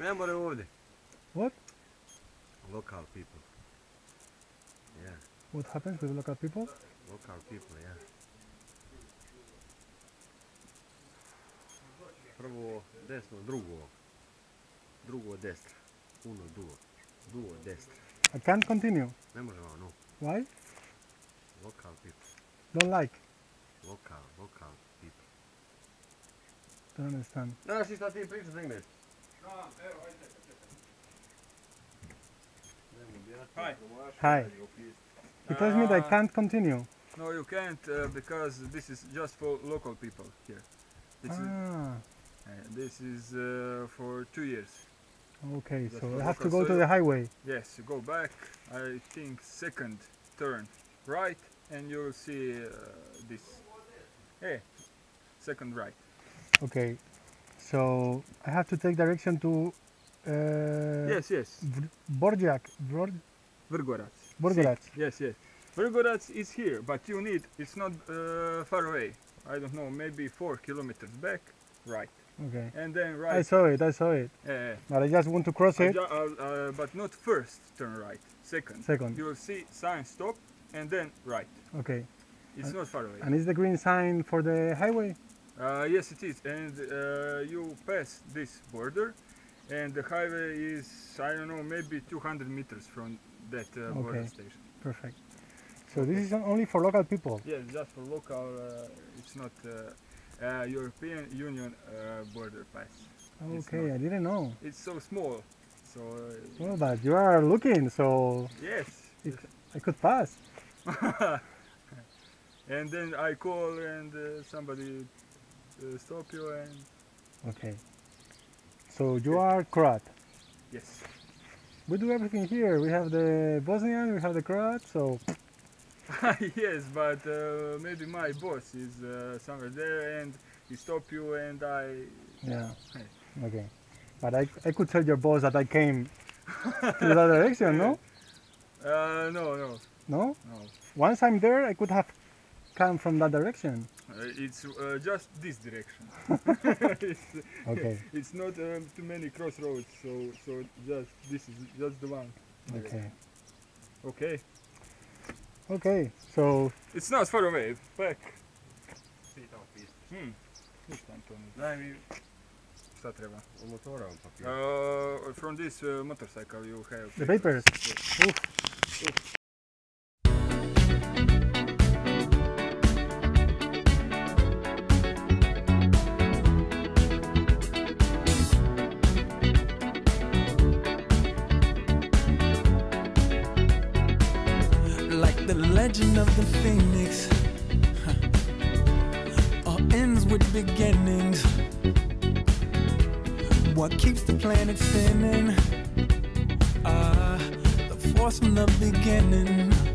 Ne more ovdje. What? Local people. Yeah, What happens with local people? local people, yeah. Prvo desno, drugo destra. Uno, duo destra. I can't continue. Ne možemo, no. Why? Local people. Don't like. Local people. Don't understand. Znaš ti šta ti pričaš engleski? Hi. Hi. He tells me that I can't continue. No, you can't because this is just for local people here. This is for 2 years. Okay, Just so for I have to local, go so to the highway. Yes, you go back. I think second turn right, and you'll see this. Hey, second right. Okay, so I have to take direction to Yes. Borjak. Vrgorac. Borgorac. Yes. Vrgorac is here, but you need. It's not far away. I don't know, maybe 4 kilometers back, right, Okay. and then right. I saw it. Yeah. But I just want to cross it. But not first turn right, second. Second. You will see sign stop and then right. Okay. It's not far away. And is the green sign for the highway? Yes, it is. And you pass this border, and the highway is, I don't know, maybe 200 meters from that border Okay. station. Perfect. So this is only for local people. Yes, just for local. It's not European Union border pass. It's Okay, not. I didn't know. It's so small. So Well, but you are looking, so yes. I could pass. And then I call and somebody stop you and Okay. So you are Croat. yes. We do everything here. We have the Bosnian, we have the Croat, so Yes, but maybe my boss is somewhere there and he stop you and I. yeah. Hey. Okay. But I could tell your boss that I came to that direction, no? No. No? Once I'm there, I could have come from that direction. It's just this direction. Okay. It's not too many crossroads, so just this is just the one. Okay. Okay. Okay. So It's not far away. Back. Pitam. Ništa Antoni. Daj mi Šta treba? od motora on papir. From this motorcycle you have. the papers. Oof. Like the legend of the phoenix, all ends with beginnings. What keeps the planet spinning? The force from the beginning.